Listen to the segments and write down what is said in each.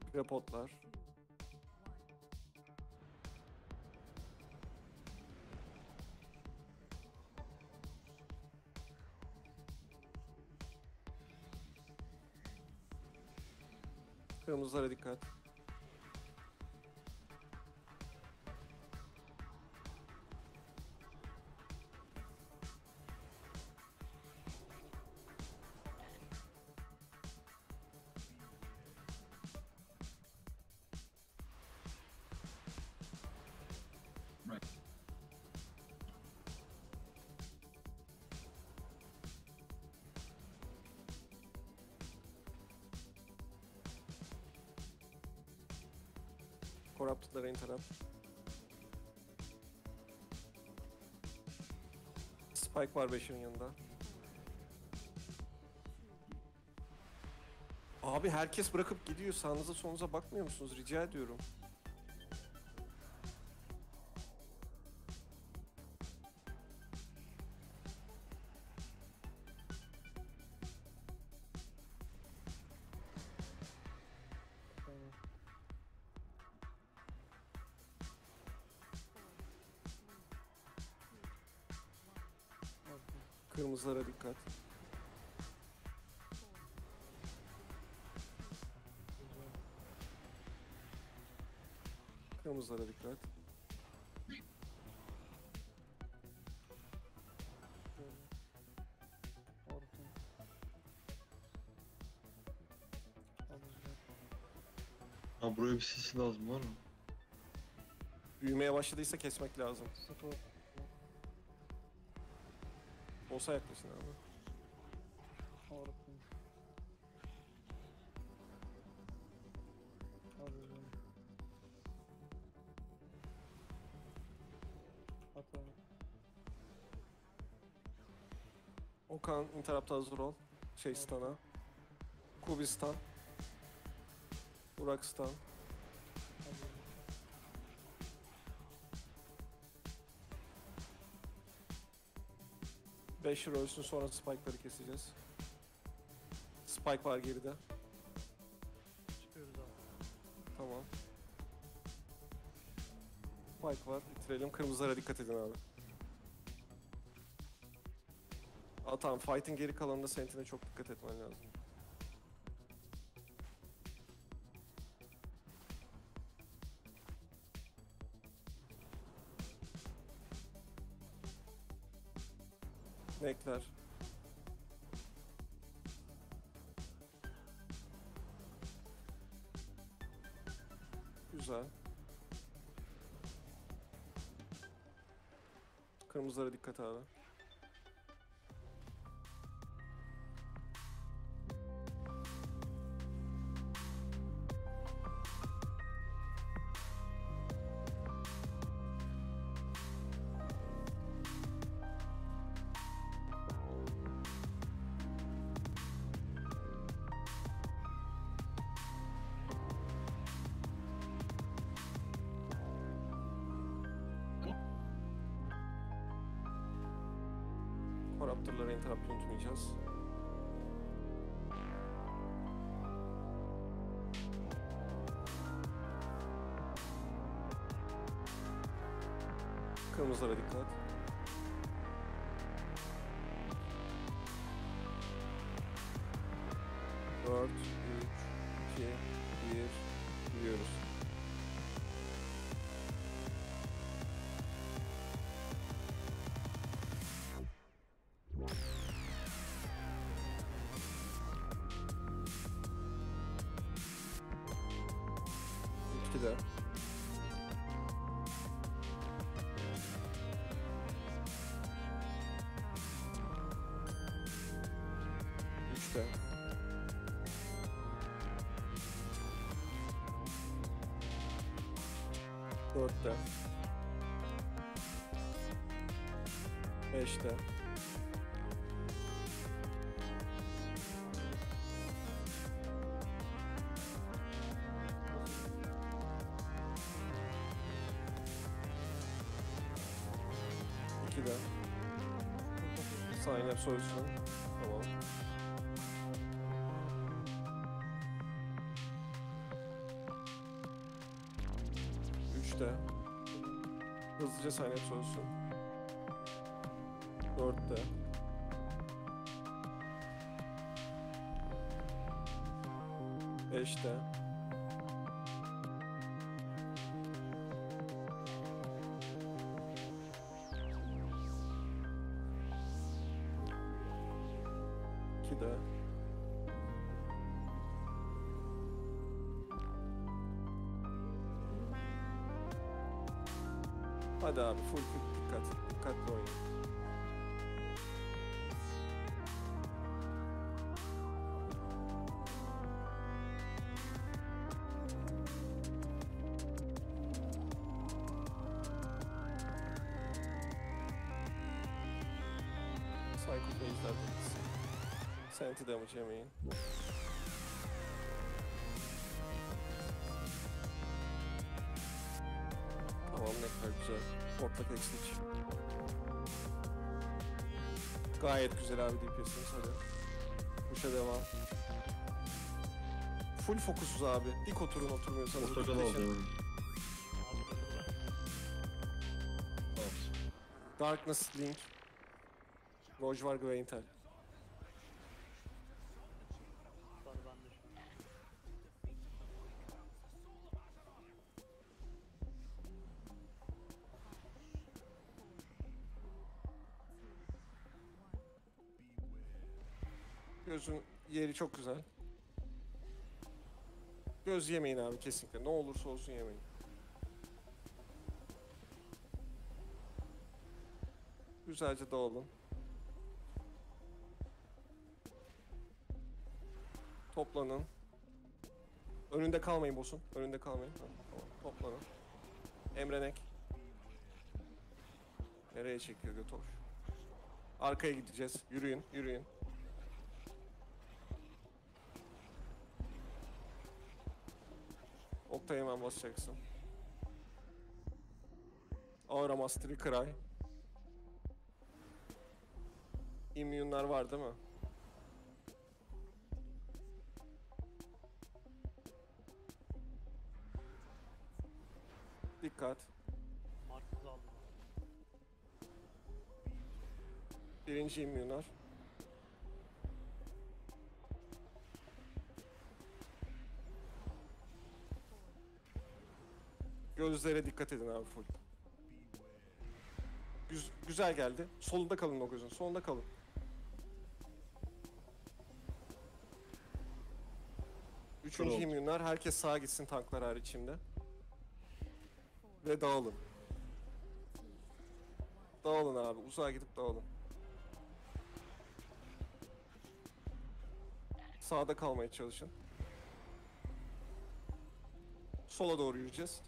Repotlar. Kırmızılara dikkat. Right. Corrupted'lara interrupt. Spike var 5'in yanında. Abi herkes bırakıp gidiyor. Sağınıza solunuza bakmıyor musunuz? Rica ediyorum. Tamam. Okey. Kırmızılara dikkat. Güzel. Kırmızılara dikkat. Şöyle. Orta. Alacak. Ha buraya bir sisi lazım var mı? Büyümeye başladıysa kesmek lazım. Spor. Olsa yaklaşın abi. Orta. Alacağım. Atalım. Okan interrupt'a hazır ol. Şey stun'a. Kubi stun. Burak stun. Alacağım. Beşir ölsün sonra spike'ları keseceğiz. Spike var geride. Çıkıyoruz abi. Tamam. Spike var. Bitirelim. Kırmızılara dikkat edin abi. Aa tamam. Fight'in geri kalanında Sentin'e çok dikkat etmen lazım. Nekler. Güzel. Kırmızılara dikkat abi. Corruptor'lara interrupt unutmayacağız. Kırmızılara dikkat. Dört, üç, iki, bir, gidiyoruz. İki de. Üçte. Dörtte. Beşte. İkide. Sign up soysun. Tamam. 3'te. Hızlıca Syneps olsun. 4'te. 5'te. 2'de. Hadi abi full dikkat. Dikkatli oynayın. Psycho Phase'ler bitsin. Senti damage yemeyin. Tamam ne kadar güzel. Ortak eksik. Gayet güzel abi DPS'iniz hadi. Kuşa devam. Full fokusuz abi. Dik oturun oturmuyorsanız. Portakal dikleşin. alacağım. Darkness Link. Rojvar Gwaintel. Var bende şu an. Gözün yeri çok güzel. Göz yemeyin abi kesinlikle. Ne olursa olsun yemeyin. Güzelce dağılın. Toplanın. Önünde kalmayın boss'un. Önünde kalmayın. Tamam, toplanın. Emrenek. Nereye çekiyor Götoş? Arkaya gideceğiz. Yürüyün, yürüyün. Oktay'a hemen basacaksın. Aura Mastery Cry. Immune'lar var değil mi? Dikkat. Marksız aldım. Birinci Immune'lar. Gözlere dikkat edin abi full. Güzel geldi. Solunda kalın o gözün. Solunda kalın. Üçüncü Oldu. imyunlar. Herkes sağa gitsin tanklar hariç şimdi. Ve dağılın. Dağılın abi. Uzağa gidip dağılın. Sağda kalmaya çalışın. Sola doğru yürüyeceğiz.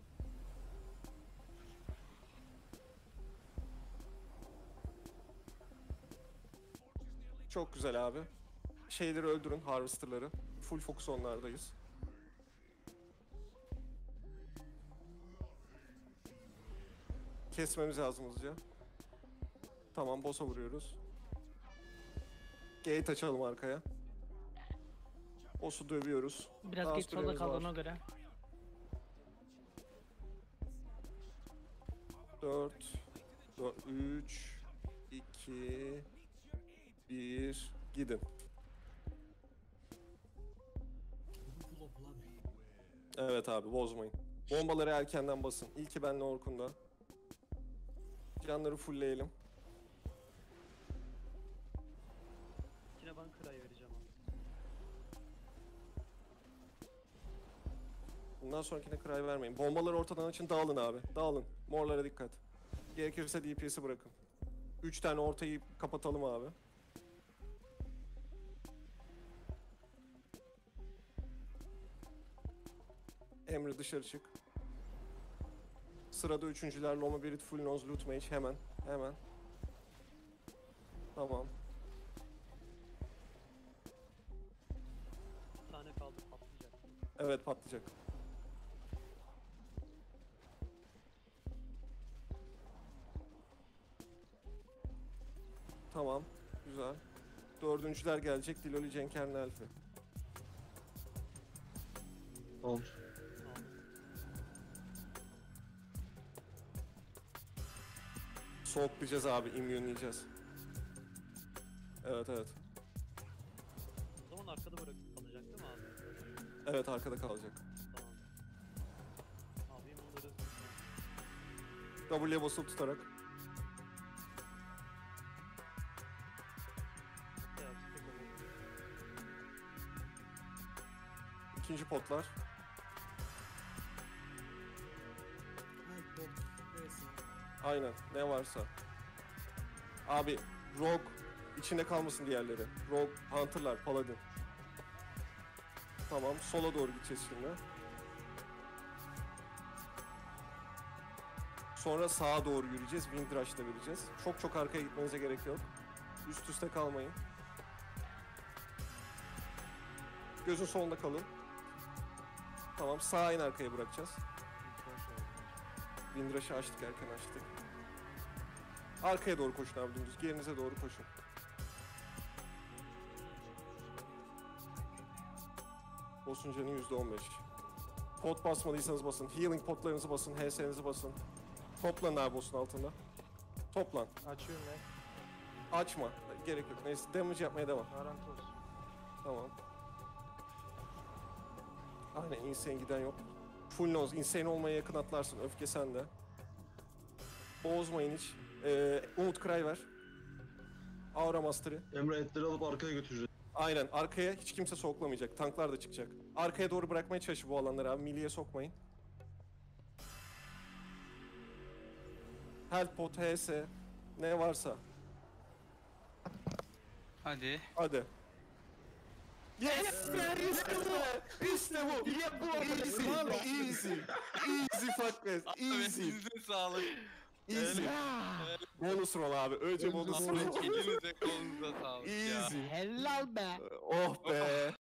Çok güzel abi. Şeyleri öldürün, harvesterları. Full focus onlardayız. Kesmemiz lazım hızlıca. Tamam, boss'a vuruyoruz. Gate açalım arkaya. Boss'u dövüyoruz. Biraz Daha geç solda süremiz kaldı var. ona göre. 4 3 2 1 gidin. Evet abi, bozmayın. Bombaları erkenden basın. İlki benle Orkun'da. Canları fullleyelim. Yine ben kırayı vereceğim abi. Bundan sonrakine cry vermeyin. Bombaları ortadan açın, dağılın abi. Dağılın. Morlara dikkat. Gerekirse DPS'i bırakın. 3 tane ortayı kapatalım abi. Emre dışarı çık. Sırada üçüncüler Loma Berit Full Nose Loot Mage hemen. Hemen. Tamam. Bir tane kaldı patlayacak. Evet, patlayacak. Tamam. Güzel. Dördüncüler gelecek. Diloli Cenkern Elfi. Tamam. Aldım. Soğuklayacağız abi, immuneleyeceğiz. Evet evet. O zaman arkada bırakıp kalacak değil mi abi? Evet arkada kalacak. Tamam. Abi bunları W'ye basılı tutarak. yaptık olur. İkinci potlar. Aynen ne varsa. Abi Rogue içinde kalmasın diğerleri. Rogue, Hunter'lar, Paladin. Tamam sola doğru gideceğiz şimdi. Sonra sağa doğru yürüyeceğiz. Windrush'ta vereceğiz. Çok çok arkaya gitmenize gerek yok. Üst üste kalmayın. Gözün solunda kalın. Tamam sağa in arkaya bırakacağız. Windrush'ı açtık erken açtık. Arkaya doğru koşun abi dümdüz. Gerinize doğru koşun. Boss'un canı %15. Pot basmadıysanız basın. Healing potlarınızı basın. HS'nizi basın. Toplanın abi boss'un altında. Toplan. Açıyorum ne? Açma. Gerek yok. Neyse damage yapmaya devam. Garanti olsun. Tamam. Aynen insane giden yok. Full nose. Insane olmaya yakın atlarsın. Öfke sende. Bozmayın hiç. Umut Cry ver. Aura Master'ı. Emre etleri alıp arkaya götüreceğiz. Aynen arkaya hiç kimse soklamayacak. Tanklar da çıkacak. Arkaya doğru bırakmaya çalışın bu alanları abi. Milliye sokmayın. Health pot, HS ne varsa. Hadi. Hadi. Yes! İşte bu! İşte bu! Easy! Easy! Easy fuck fest! Easy! Elinize sağlık. Easy! Bonus roll abi. Önce bonus roll. Elinize kolunuza sağlık ya. Easy! Helal be. Oh be!